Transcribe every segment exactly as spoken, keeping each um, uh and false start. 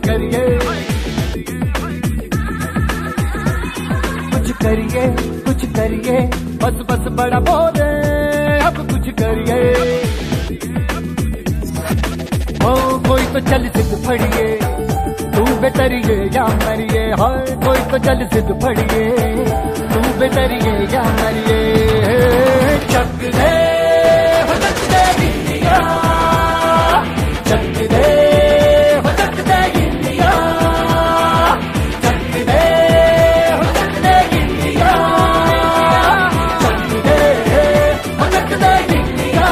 करिए, कुछ करिए, कुछ करिए, बस बस बड़ा बोले अब कुछ करिए। ओ कोई तो चल सिद्ध फड़िए, तू बेतरिए या मरिए, हाय कोई तो चल सिद्ध फड़िए, तू बेतरिए या मरिए। चक दे हो चक दे इंडिया, चक दे हो चक दे इंडिया, चक दे हो चक दे इंडिया, चक दे हो चक दे इंडिया।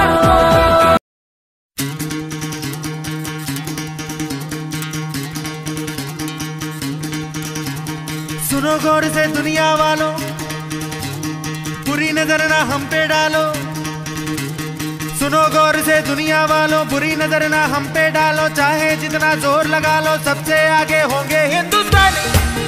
सुनो गौर से दुनिया वालों, बुरी नजर ना हम पे डालो। सुनो गौर से दुनिया वालों, बुरी नजर ना हम पे डालो। चाहे जितना जोर लगा लो, सबसे आगे होंगे हिंदुस्तानी।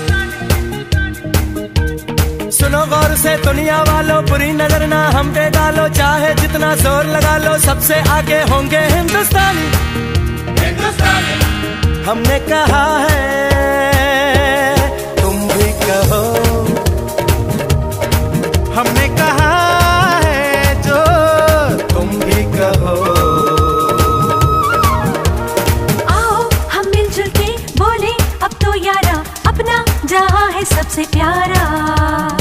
सुनो गौर से दुनिया वालों, बुरी नजर ना हम पे डालो। चाहे जितना जोर लगा लो, सबसे आगे होंगे हिंदुस्तानी। हिंदुस्तानी हमने कहा है, कहो हमने कहा है जो तुम भी कहो। आओ हम मिलजुल के बोले अब तो यारा, अपना जहां है सबसे प्यारा।